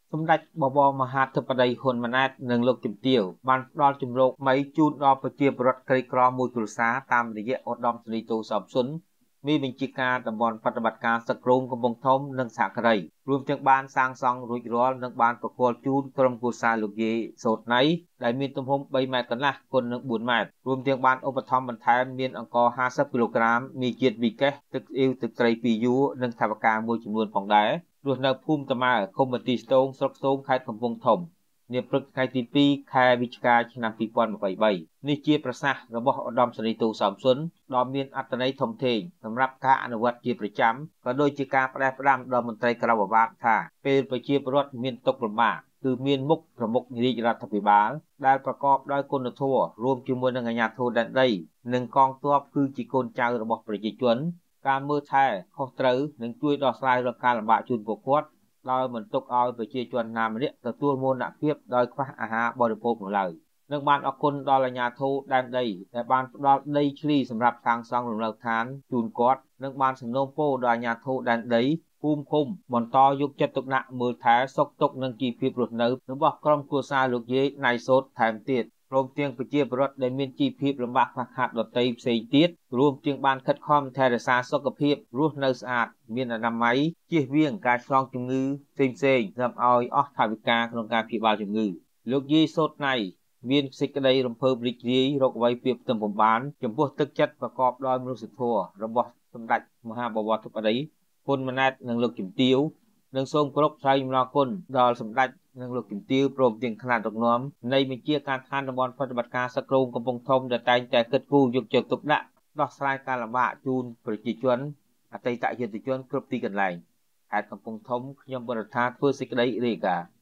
សម្ដេចបវរមហាធិបតីហ៊ុនម៉ាណែតនិងលោកជំទាវបានផ្ដល់ជំរកមីជូនដល់ប្រជាពលរដ្ឋក្រីក្រមួយគ្រួសារតាមរយៈឧត្តមសេនីយ៍តូសំសុនមានបញ្ជាការតំបន់បប្រតិបត្តិការសឹកគ្រោងកំពង់ធំនិងសហការីរួមទាំងបានសាងសង់រួចរាល់និងបានប្រគល់ជូនក្រុមគ្រួសារលោកយាយសូត្រណៃដែលមានទំហំ3ម៉ែត្រកន្លះគុណនឹង4ម៉ែត្ររួមទាំងបានឧបត្ថម្ភបន្ថែមមានអង្ករ50គីឡូក្រាមមីជាតិវីកេសទឹកស្អ៊ីវទឹកត្រី2យួរនិងថវិកាមួយចំនួនផងដែររស់នៅភូមិតាម៉ៅឃុំបន្ទាយស្ទងស្រុកស្ទោមខេត្តកំពង់ធំនាព្រឹកថ្ងៃទី2ខែវិច្ឆិកាឆ្នាំ2023នេះជាប្រសាសន៍របស់ឧត្តមសេនីយ៍តូសំសុនដ៏មានអត្ថន័យធំធេងសម្រាប់ការអនុវត្តជាប្រចាំក៏ដូចជាការផ្ដែផ្ដាំដល់មន្ត្រីក្រមអាវ៉ាតថាពេលប្រជាពលរដ្ឋមានទុក្ខលំបាកគឺមានមុខប្រមុខរាជរដ្ឋាភិបាលដែលប្រកបដោយគុណធម៌រួមជាមួយនឹងអាជ្ញាធរដែនដីនិងកងទ័ពគឺជាកូនចៅរបស់ប្រជាជនការមើលថែខុសត្រូវនិងជួយដោះស្រាយរាល់ការលំបាកជូនពួកគាត់ដោយមិនទុកឲ្យប្រជាជនណាម្នាក់ទទួលមរណភាពដោយខ្វះអាហារបរិភោគនោះឡើយនិងបានអរគុណដល់អាជ្ញាធរដែនដីដែលបានផ្ដល់ដីធ្លីសម្រាប់សាងសង់លំនៅឋានជូនគាត់និងបានសំណូមពរដល់អាជ្ញាធរដែនដីភូមិឃុំបន្តយកចិត្តទុកដាក់មើលថែសុខទុក្ខនិងជីវភាពរស់នៅរបស់ក្រុមគ្រួសារលោកយាយណៃសូត្រថែមទៀតព្រមទាំងប្រជាពលរដ្ឋដែលមានជីវភាពលំបាកខ្វះខាតដទៃផ្សេងទៀតរួមទាំងបានខិតខំថែរក្សាសុខភាពរស់នៅស្អាតមានអនាម័យជៀសវាងការឆ្លងជំងឺផ្សេងៗនាំឲ្យអស់ថវិកាក្នុងការព្យាបាលជំងឺលោកយាយសូត្រណៃមានសេចក្តីរំភើបរីករាយរកអ្វីពីផ្ទឹមបំបានចំពោះទឹកចិត្តប្រកបដោយមនុស្សធម៌របស់សម្ដេចមហាបវរធិបតីហ៊ុនម៉ាណែតនិងលោកជំទាវនិងសូមគោរពថ្លែងអំណរគុណដល់សម្ដេចនិងលោកជំទាវព្រមទាំងថ្នាក់ដឹកនាំនៃបញ្ជាការឋានតំបន់បប្រតិបត្តិការសឹកគ្រោងកំពង់ធំដែលតែងតែគិតគូរយកចិត្តទុកដាក់ដោះស្រាយការលំបាកជូនប្រជាជនអតីតយុទ្ធជនគ្រប់ទីកន្លែងខេត្តកំពង់ធំខ្ញុំបរិទ្ធាធ្វើសេចក្តីរាយការណ៍